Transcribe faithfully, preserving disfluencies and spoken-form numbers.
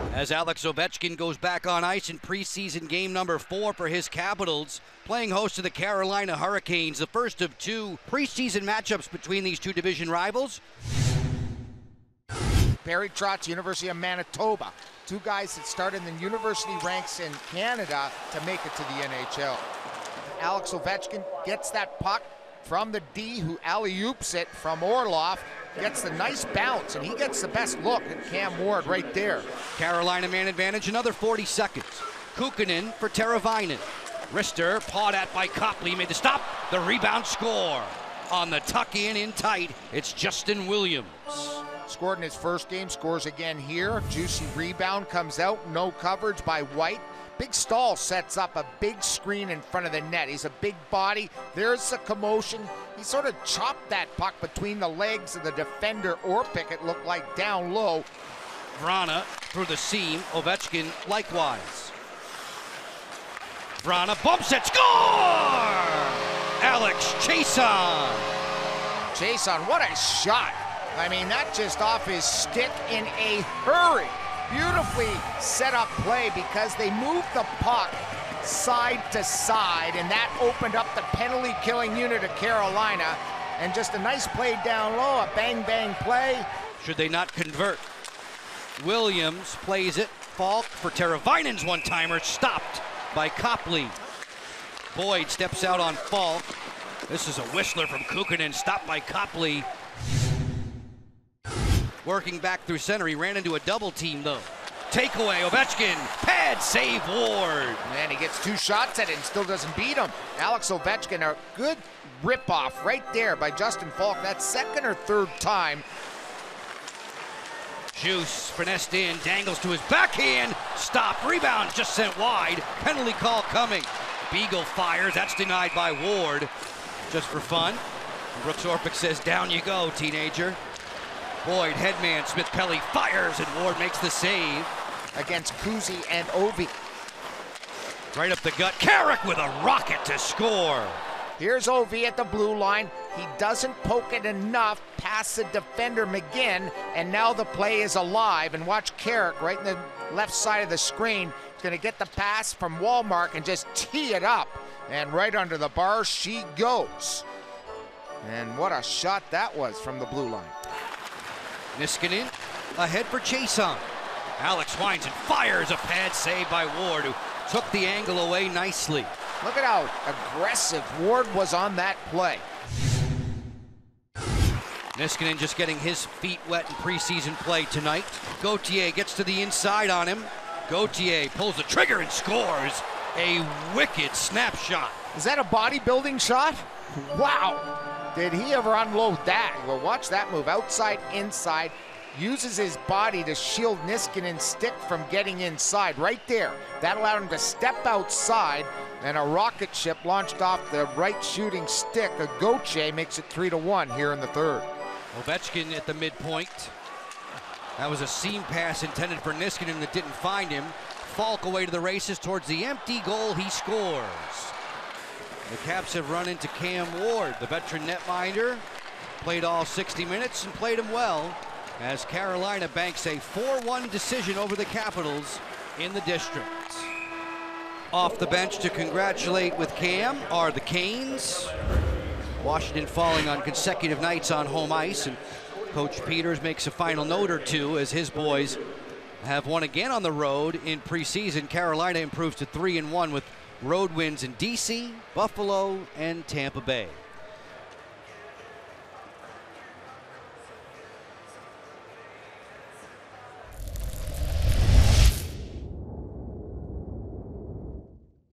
As Alex Ovechkin goes back on ice in preseason game number four for his Capitals, playing host to the Carolina Hurricanes, the first of two preseason matchups between these two division rivals. Barry Trotz, University of Manitoba. Two guys that started in the university ranks in Canada to make it to the N H L. Alex Ovechkin gets that puck from the D, who alley-oops it from Orlov, gets the nice bounce, and he gets the best look at Cam Ward right there. Carolina man advantage, another forty seconds. Kukkonen for Teravainen. Rister, pawed at by Copley, made the stop, the rebound, score. On the tuck in, in tight, it's Justin Williams. Scored in his first game, scores again here. Juicy rebound comes out, no coverage by White. Big Stahl sets up a big screen in front of the net. He's a big body. There's a commotion. He sort of chopped that puck between the legs of the defender Orpik, it looked like, down low. Vrana through the seam. Ovechkin likewise. Vrana bumps it. Score! Alex Chiasson. Chiasson, what a shot. I mean, that just off his stick in a hurry. Beautifully set up play because they moved the puck side to side, and that opened up the penalty killing unit of Carolina. And just a nice play down low, a bang bang play. Should they not convert? Williams plays it. Falk for Teravainen's one-timer, stopped by Copley. Boyd steps out on Falk. This is a whistler from Kukkonen, stopped by Copley. Working back through center, he ran into a double team though. Takeaway, Ovechkin, pad save Ward. Man, he gets two shots at it and still doesn't beat him. Alex Ovechkin, a good rip-off right there by Justin Falk. That's second or third time. Juice, finessed in, dangles to his backhand, stop, rebound, just sent wide. Penalty call coming. Beagle fires, that's denied by Ward. Just for fun. Brooks Orpik says, down you go, teenager. Boyd, headman, Smith-Pelly fires, and Ward makes the save. Against Kuzi and Ovi. Right up the gut, Carrick with a rocket to score. Here's Ovi at the blue line. He doesn't poke it enough past the defender McGinn, and now the play is alive. And watch Carrick right in the left side of the screen. He's gonna get the pass from Wallmark and just tee it up. And right under the bar she goes. And what a shot that was from the blue line. Niskanen ahead for Chiasson. Alex winds and fires, a pad save by Ward, who took the angle away nicely. Look at how aggressive Ward was on that play. Niskanen just getting his feet wet in preseason play tonight. Gauthier gets to the inside on him. Gauthier pulls the trigger and scores. A wicked snapshot. Is that a bodybuilding shot? Wow. Did he ever unload that? Well, watch that move. Outside, inside. Uses his body to shield Niskanen's stick from getting inside. Right there. That allowed him to step outside, and a rocket ship launched off the right shooting stick. A Gauthier makes it three to one here in the third. Ovechkin at the midpoint. That was a seam pass intended for Niskanen that didn't find him. Falk away to the races towards the empty goal. He scores. The Caps have run into Cam Ward, the veteran netminder. Played all sixty minutes and played him well as Carolina banks a four one decision over the Capitals in the district. Off the bench to congratulate with Cam are the Canes. Washington falling on consecutive nights on home ice, and Coach Peters makes a final note or two as his boys have won again on the road in preseason. Carolina improves to three and one with road wins in D C, Buffalo, and Tampa Bay.